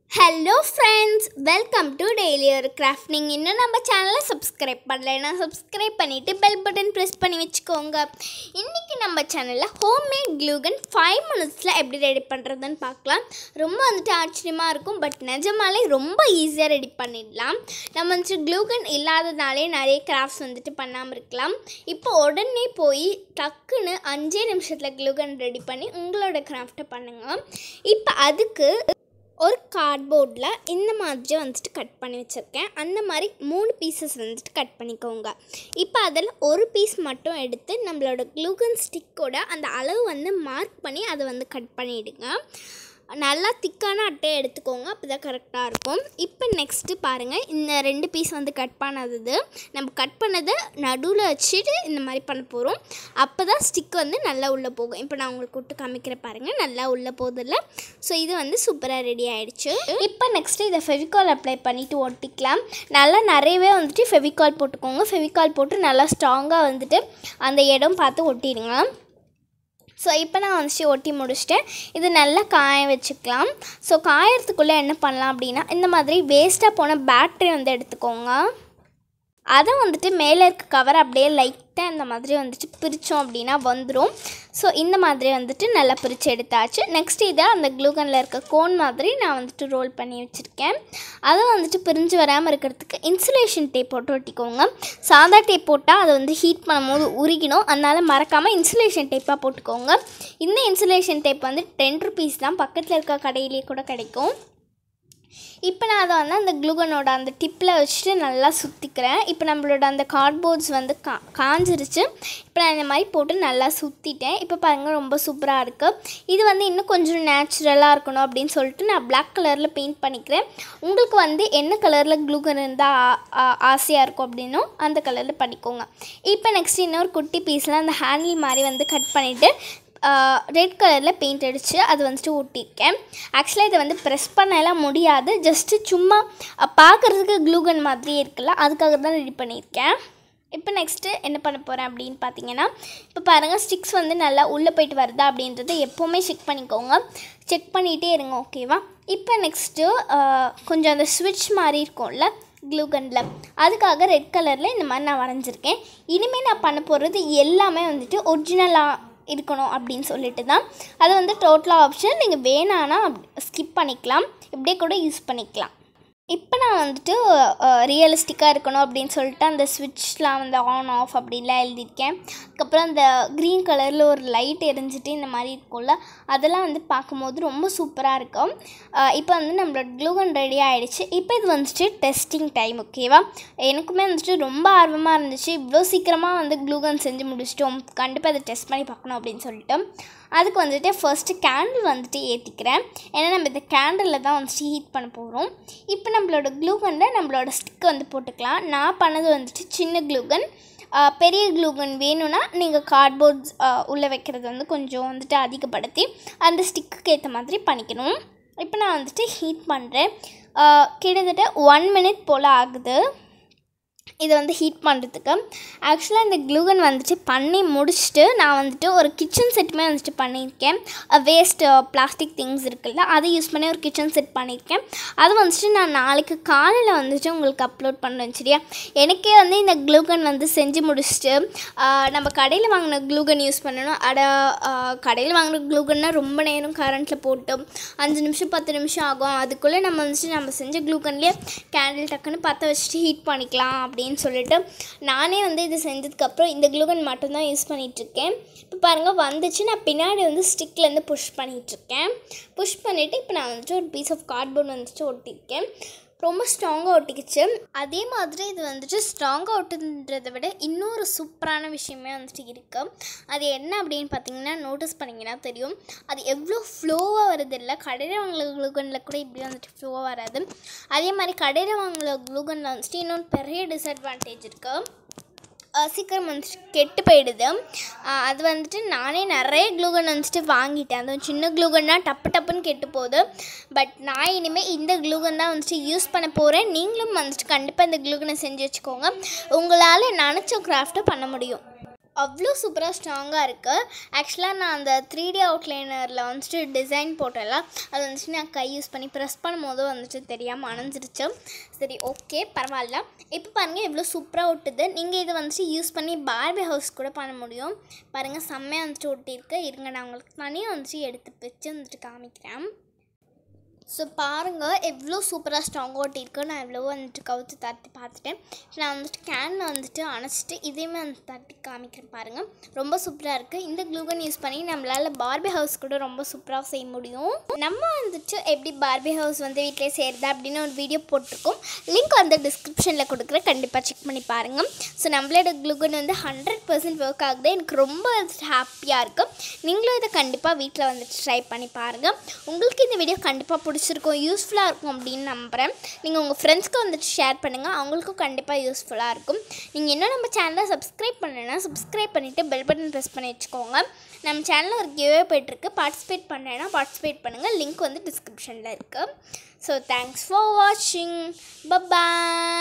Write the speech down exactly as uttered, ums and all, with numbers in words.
Hello friends, welcome to Daily Craft. நீங்க இன்னும் நம்ம சேனலை சப்ஸ்கிரைப் பண்ணலைன்னா சப்ஸ்கிரைப் பண்ணிட்டு பெல் பட்டன் பிரஸ் பண்ணி வச்சுக்கோங்க. இன்னைக்கு நம்ம சேனல்ல ஹோம்மேட் gluegun five minutesல எப்படி ரெடி பண்றதுன்னு பார்க்கலாம். ரொம்ப வந்துட்டு ஆச்சரியமா இருக்கும், பட் நிஜமாலே ரொம்ப ஈஸியா ரெடி பண்ணிடலாம். நம்ம வந்து gluegun இல்லாததாலே நிறைய கிராஃப்ட்ஸ் வந்துட்டு பண்ணாம இருக்கலாம். இப்போ உடனே போய் டக்குன்னு அஞ்சே நிமிஷத்துல gluegun ரெடி பண்ணி உங்களோட கிராஃப்ட்டை பண்ணுங்க. இப்போ அதுக்கு ஒரு கார்ட்போர்டில் இந்த மாதிரி வந்துட்டு கட் பண்ணி வச்சுருக்கேன். அந்த மாதிரி மூணு பீசஸ் வந்துட்டு கட் பண்ணிக்கோங்க. இப்போ அதில் ஒரு பீஸ் மட்டும் எடுத்து நம்மளோட gluegun ஸ்டிக்கோட அந்த அளவு வந்து மார்க் பண்ணி அதை வந்து கட் பண்ணிவிடுங்க. நல்லா திக்கான அட்டையை எடுத்துக்கோங்க, அப்போ தான் கரெக்டாக இருக்கும். இப்போ நெக்ஸ்ட்டு பாருங்கள், இந்த ரெண்டு பீஸ் வந்து கட் பண்ணது நம்ம கட் பண்ணதை நடுவில் வச்சுட்டு இந்த மாதிரி பண்ண போகிறோம். அப்போ தான் ஸ்டிக் வந்து நல்லா உள்ளே போகும். இப்போ நான் உங்களுக்கு விட்டு காமிக்கிறேன் பாருங்கள், நல்லா உள்ளே போதில்ல. ஸோ இது வந்து சூப்பராக ரெடி ஆகிடுச்சு. இப்போ நெக்ஸ்ட்டு இதை ஃபெவிகால் அப்ளை பண்ணிவிட்டு ஒட்டிக்கலாம். நல்லா நிறையவே வந்துட்டு ஃபெவிகால் போட்டுக்கோங்க. ஃபெவிகால் போட்டு நல்லா ஸ்ட்ராங்காக வந்துட்டு அந்த இடம் பார்த்து ஒட்டிடுங்க. ஸோ இப்போ நான் வந்துட்டு ஒட்டி முடிச்சிட்டேன். இது நல்லா காய வச்சுக்கலாம். ஸோ காயறதுக்குள்ளே என்ன பண்ணலாம் அப்படின்னா, இந்த மாதிரி வேஸ்ட்டாக போன பேட்டரி வந்து எடுத்துக்கோங்க. அதை வந்துட்டு மேலே இருக்க கவர் அப்படியே லைட்டாக இந்த மாதிரி வந்துட்டு பிரித்தோம் அப்படின்னா வந்துடும். ஸோ இந்த மாதிரி வந்துட்டு நல்லா பிரித்து எடுத்தாச்சு. நெக்ஸ்ட் இதை அந்த க்ளூகனில் இருக்க கோன் மாதிரி நான் வந்துட்டு ரோல் பண்ணி வச்சுருக்கேன். அதை வந்துட்டு பிரிஞ்சு வராமல் இருக்கிறதுக்கு இன்சுலேஷன் டேப் போட்டு ஒட்டிக்கோங்க. சாதா டேப் போட்டால் அதை வந்து ஹீட் பண்ணும்போது உருகிடும், அதனால் மறக்காமல் இன்சுலேஷன் டேப்பாக போட்டுக்கோங்க. இந்த இன்சுலேஷன் டேப் வந்து டென் ருபீஸ் தான், பக்கத்தில் இருக்க கடையிலேயே கூட கிடைக்கும். இப்போ நான் அதை வந்து அந்த க்ளூகனோட அந்த டிப்பில் வச்சுட்டு நல்லா சுற்றிக்கிறேன். இப்போ நம்மளோட அந்த கார்ட்போர்ட்ஸ் வந்து கா காஞ்சிருச்சு. இப்போ நான் இந்த மாதிரி போட்டு நல்லா சுற்றிட்டேன். இப்போ பாருங்கள், ரொம்ப சூப்பராக இருக்குது. இது வந்து இன்னும் கொஞ்சம் நேச்சுரலாக இருக்கணும் அப்படின்னு சொல்லிட்டு நான் பிளாக் கலரில் பெயிண்ட் பண்ணிக்கிறேன். உங்களுக்கு வந்து என்ன கலரில் க்ளூகன் இருந்தால் ஆசையாக இருக்கும் அப்படின்னும் அந்த கலரில் பண்ணிக்கோங்க. இப்போ நெக்ஸ்ட் இன்னொரு குட்டி பீஸில் அந்த ஹேண்டில் மாதிரி வந்து கட் பண்ணிவிட்டு ரெட் கலரில் பெயிண்ட் அடித்து அது வந்துட்டு ஒட்டியிருக்கேன். ஆக்சுவலாக இதை வந்து ப்ரெஸ் பண்ணலாம் முடியாது, ஜஸ்ட்டு சும்மா பார்க்குறதுக்கு க்ளூகன் மாதிரி இருக்குல்ல, அதுக்காக தான் ரெடி பண்ணியிருக்கேன். இப்போ நெக்ஸ்ட்டு என்ன பண்ண போகிறேன் அப்படின்னு பார்த்தீங்கன்னா, இப்போ பாருங்கள், ஸ்டிக்ஸ் வந்து நல்லா உள்ளே போயிட்டு வருதா அப்படின்றத எப்போவுமே செக் பண்ணிக்கோங்க. செக் பண்ணிகிட்டே இருங்க, ஓகேவா? இப்போ நெக்ஸ்ட்டு கொஞ்சம் அந்த ஸ்விட்ச் மாதிரி இருக்கும்ல க்ளூகனில், அதுக்காக ரெட் கலரில் இந்த மாதிரி நான் வரைஞ்சிருக்கேன். இனிமேல் நான் பண்ண போகிறது எல்லாமே வந்துட்டு ஒரிஜினலாக இருக்கணும் அப்படின்னு சொல்லிட்டு தான். அது வந்து டோட்டலாக ஆப்ஷன், நீங்கள் வேணான்னா ஸ்கிப் பண்ணிக்கலாம், இப்படியே கூட யூஸ் பண்ணிக்கலாம். இப்போ நான் வந்துட்டு ரியலிஸ்டிக்காக இருக்கணும் அப்படின்னு சொல்லிட்டு அந்த ஸ்விட்ச்லாம் வந்து ஆன் ஆஃப் அப்படின்லாம் எழுதியிருக்கேன். அதுக்கப்புறம் அந்த க்ரீன் கலரில் ஒரு லைட் எரிஞ்சிட்டு இந்த மாதிரி இருக்கும்ல, அதெல்லாம் வந்து பார்க்கும்போது ரொம்ப சூப்பராக இருக்கும். இப்போ வந்து நம்மளோட க்ளூகன் ரெடி ஆகிடுச்சு. இப்போ இது வந்துட்டு டெஸ்டிங் டைம், ஓகேவா? எனக்குமே வந்துட்டு ரொம்ப ஆர்வமாக இருந்துச்சு, இவ்வளோ சீக்கிரமாக வந்து க்ளூகன் செஞ்சு முடிச்சிட்டோம், கண்டிப்பாக அதை டெஸ்ட் பண்ணி பார்க்கணும் அப்படின்னு சொல்லிட்டு. அதுக்கு வந்துட்டு ஃபர்ஸ்ட்டு கேண்டில் வந்துட்டு ஏற்றிக்கிறேன். ஏன்னா நம்ம இந்த கேண்டிலில் தான் வந்துட்டு ஹீட் பண்ண போகிறோம். இப்போ நம்மளோட க்ளூகனில் நம்மளோட ஸ்டிக்கை வந்து போட்டுக்கலாம். நான் பண்ணது வந்துட்டு சின்ன க்ளூகன். பெரிய க்ளூகன் வேணும்னா நீங்கள் கார்ட்போர்ட்ஸ் உள்ளே வைக்கிறது வந்து கொஞ்சம் வந்துட்டு அதிகப்படுத்தி அந்த ஸ்டிக்குக்கு ஏற்ற மாதிரி பண்ணிக்கணும். இப்போ நான் வந்துட்டு ஹீட் பண்ணுறேன். கிட்டத்தட்ட ஒன் மினிட் போல் ஆகுது இதை வந்து ஹீட் பண்ணுறதுக்கு. ஆக்சுவலாக இந்த க்ளூகன் வந்துட்டு பண்ணி முடிச்சுட்டு நான் வந்துட்டு ஒரு கிச்சன் செட்டுமே வந்துட்டு பண்ணியிருக்கேன். வேஸ்ட் பிளாஸ்டிக் திங்ஸ் இருக்குல்ல, அதை யூஸ் பண்ணி ஒரு கிச்சன் செட் பண்ணியிருக்கேன். அது வந்துட்டு நான் நாளைக்கு காலையில் வந்துட்டு உங்களுக்கு அப்லோட் பண்ணுவேன், சரியா? எனக்கே வந்து இந்த க்ளூகன் வந்து செஞ்சு முடிச்சுட்டு நம்ம கடையில் வாங்கின க்ளூகன் யூஸ் பண்ணணும். அட கடையில் வாங்கின க்ளூகன்னா ரொம்ப நேரம் கரண்ட்டில் போட்டு அஞ்சு நிமிஷம் பத்து நிமிஷம் ஆகும். அதுக்குள்ளே நம்ம வந்துட்டு நம்ம செஞ்ச க்ளூகன்லேயே கேண்டில் டக்குன்னு பற்ற வச்சுட்டு ஹீட் பண்ணிக்கலாம் அப்படின்னு சொல்லிட்டு நானே வந்து இது செஞ்சதுக்கப்புறம் இந்த க்ளூகன் மட்டும்தான் யூஸ் பண்ணிகிட்ருக்கேன். இப்போ பாருங்கள், வந்துச்சு. நான் பின்னாடி வந்து ஸ்டிக்லேருந்து புஷ் பண்ணிகிட்ருக்கேன். புஷ் பண்ணிவிட்டு இப்போ நான் வந்துட்டு ஒரு பீஸ் ஆஃப் கார்ட்போர்ட் வந்துட்டு ஒட்டியிருக்கேன். ரொம்ப ஸ்ட்ராங்காக ஒட்டிக்கிச்சு. அதே மாதிரி இது வந்துட்டு ஸ்ட்ராங்காக ஒட்டுன்றதை விட இன்னொரு சூப்பரான விஷயமே வந்துட்டு இருக்குது. அது என்ன அப்படின்னு பார்த்தீங்கன்னா, நோட்டீஸ் பண்ணிங்கன்னா தெரியும், அது எவ்வளோ ஃப்ளோவாக வருது இல்லை. கடையில் வாங்கல க்ளூகனில் கூட இப்படி வந்துட்டு ஃப்ளோவாக வராது. அதே மாதிரி கடையில் வாங்கல க்ளூகனில் வந்துட்டு இன்னொன்று பெரிய டிஸ்அட்வான்டேஜ் இருக்குது, சீக்கிரம் வந்துட்டு கெட்டு போயிடுது. அது வந்துட்டு நானே நிறைய க்ளூகன் வந்துட்டு வாங்கிட்டேன். அதுவும் சின்ன க்ளூகன்னா டப்பு டப்புன்னு கெட்டு போகுது. பட் நான் இனிமேல் இந்த க்ளூகன் தான் வந்துட்டு யூஸ் பண்ண போகிறேன். நீங்களும் வந்துட்டு கண்டிப்பாக இந்த க்ளூகனை செஞ்சு வச்சுக்கோங்க, உங்களால் நினச்ச கிராஃப்ட்டை பண்ண முடியும். அவ்வளோ சூப்பராக ஸ்ட்ராங்காக இருக்குது. ஆக்சுவலாக நான் அந்த த்ரீ டி அவுட்லைனரில் வந்துட்டு டிசைன் போட்டல, அது வந்துட்டு நான் கை யூஸ் பண்ணி ப்ரெஸ் பண்ணும்போது வந்துட்டு தெரியாமல் அணைஞ்சிருச்சு. சரி, ஓகே, பரவாயில்ல. இப்போ பாருங்கள் எவ்வளோ சூப்பராக ஒட்டுது. நீங்கள் இதை வந்துட்டு யூஸ் பண்ணி பார்பி ஹவுஸ் கூட பண்ண முடியும். பாருங்கள் செம்மையாக வந்துட்டு ஒட்டியிருக்கு. இருங்க, நான் உங்களுக்கு தனியாக வந்துட்டு எடுத்து வச்சு வந்துட்டு காமிக்கிறேன். ஸோ பாருங்கள் எவ்வளோ சூப்பராக ஸ்ட்ராங்காக ஒட்டியிருக்கு. நான் எவ்வளோ வந்துட்டு கவுத்து தட்டி பார்த்துட்டேன். நான் வந்துட்டு கேனில் வந்துட்டு அணைச்சிட்டு இதையுமே வந்து தட்டி காமிக்கிறேன். பாருங்கள் ரொம்ப சூப்பராக இருக்குது. இந்த க்ளூகன் யூஸ் பண்ணி நம்மளால் பார்பி ஹவுஸ் கூட ரொம்ப சூப்பராக செய்ய முடியும். நம்ம வந்துட்டு எப்படி பார்பி ஹவுஸ் வந்து வீட்டிலே செய்கிறது அப்படின்னு ஒரு வீடியோ போட்டிருக்கோம். லிங்க் வந்து டிஸ்கிரிப்ஷனில் கொடுக்குறேன், கண்டிப்பாக செக் பண்ணி பாருங்கள். ஸோ நம்மளோட க்ளூகன் வந்து ஹண்ட்ரட் பர்சன்ட் ஒர்க் ஆகுது. எனக்கு ரொம்ப வந்துட்டு ஹாப்பியாக இருக்குது. நீங்களும் இதை கண்டிப்பாக வீட்டில் வந்துட்டு ட்ரை பண்ணி பாருங்கள். உங்களுக்கு இந்த வீடியோ கண்டிப்பாக பிடிச்சிருக்கும், யூஸ்ஃபுல்லாக இருக்கும் அப்படின்னு நம்புகிறேன். நீங்கள் உங்கள் ஃப்ரெண்ட்ஸ்க்கு வந்துட்டு ஷேர் பண்ணுங்கள், அவங்களுக்கும் கண்டிப்பாக யூஸ்ஃபுல்லாக இருக்கும். நீங்கள் இன்னும் நம்ம சேனலை சப்ஸ்கிரைப் பண்ணலைன்னா சப்ஸ்கிரைப் பண்ணிவிட்டு பெல் பட்டன் ப்ரெஸ் பண்ணி வச்சுக்கோங்க. நம்ம சேனலில் ஒரு கிவ்வே போய்ட்டுருக்கு, பார்ட்டிசிபேட் பண்ணலைன்னா பார்ட்டிசிபேட் பண்ணுங்கள். லிங்க் வந்து டிஸ்கிரிப்ஷனில் இருக்குது. ஸோ தேங்க்ஸ் ஃபார் வாட்சிங். பை.